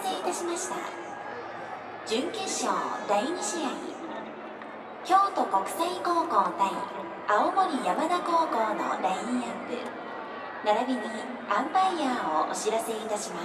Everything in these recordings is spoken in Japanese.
せいたしました。準決勝第2試合、京都国際高校対青森山田高校のラインアップ並びにアンパイアをお知らせいたします。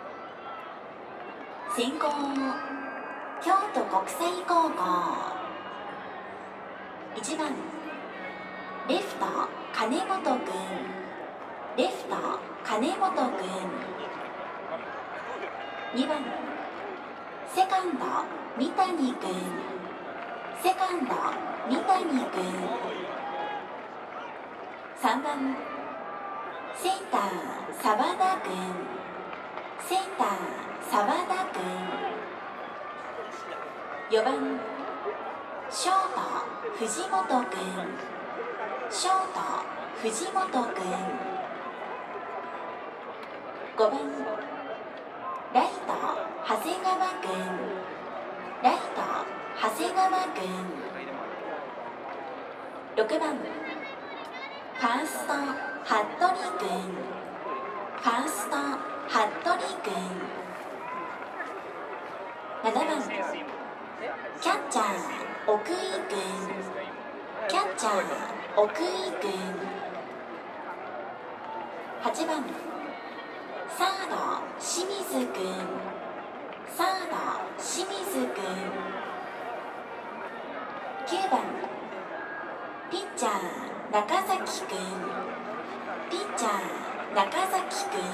先攻、京都国際高校。1番レフト金本君、レフト金本君。2番セカンド三谷君、セカンド三谷君。3番センター澤田君、センター澤田君。4番ショート藤本君、ショート藤本君。5番ライト長谷川君、ライト長谷川君。6番ファースト服部君、ファースト服部君。7番キャッチャー奥井君、キャッチャー奥井君。8番サード清水君、サード清水君。9番ピッチャー中崎君、ピッチャー中崎君。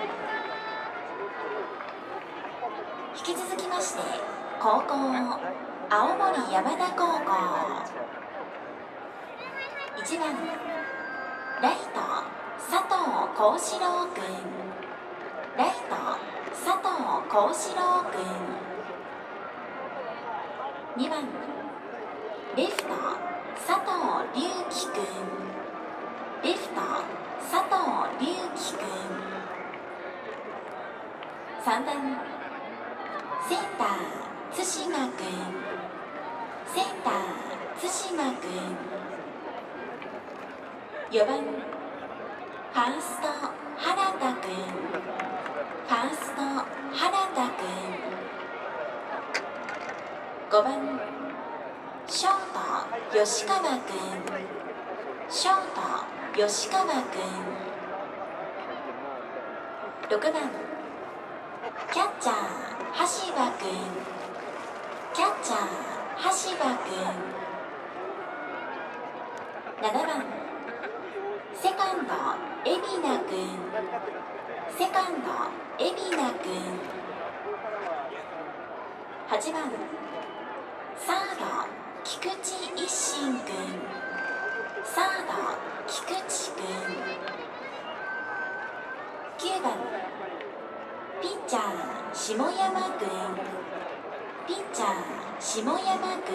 引き続きまして高校青森山田高校。1番ライト佐藤幸四郎君、ライト佐藤幸四郎君。2番レフト佐藤龍樹君、レフト佐藤龍樹君。3番センター対馬君、センター対馬君。4番ファースト原田君、ファースト原田君。5番ショート吉川君、ショート吉川君。6番キャッチャー橋場君、キャッチャー橋場君。7番セカンド海老名君、セカンド海老名君。8番サード菊池一心君、サード菊池君。9番ピッチャー下山君、ピッチャー下山君。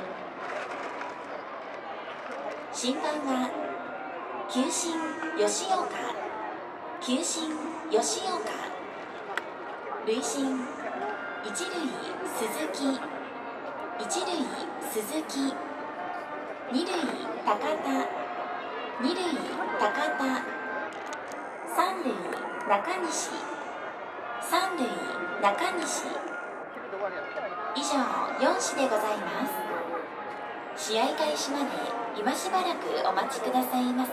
審判は球審吉岡、球審吉岡。塁審一塁鈴木、一塁鈴木。二塁高田、二塁高田。三塁中西、三塁中西。以上4試でございます。試合開始まで今しばらくお待ちくださいませ。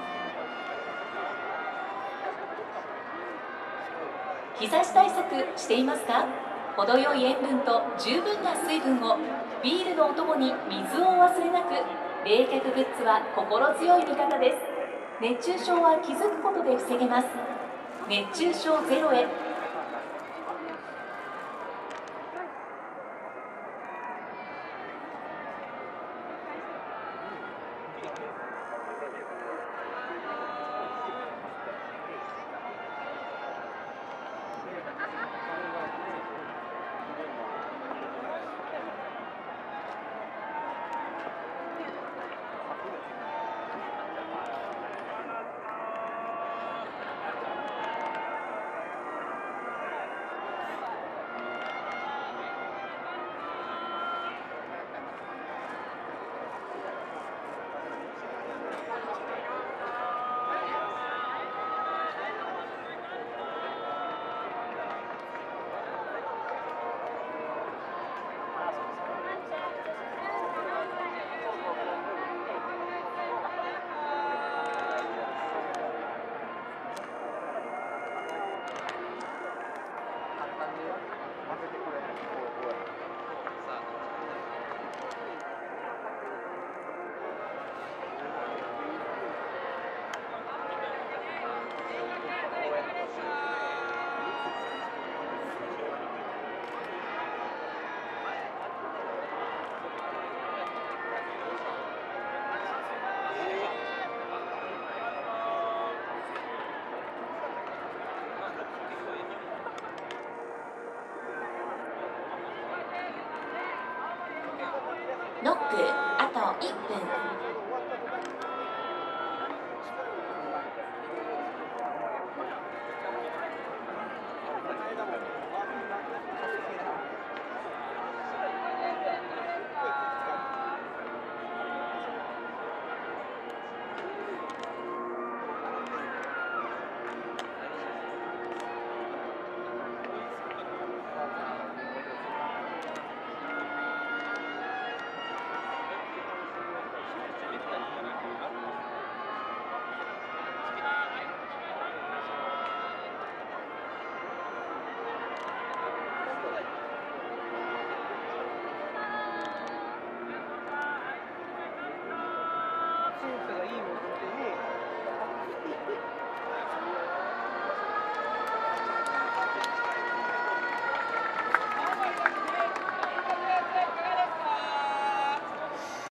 日差し対策していますか？程よい塩分と十分な水分を、ビールのお供に水をお忘れなく。冷却グッズは心強い味方です。熱中症は気づくことで防げます。熱中症ゼロへ。 あと1分。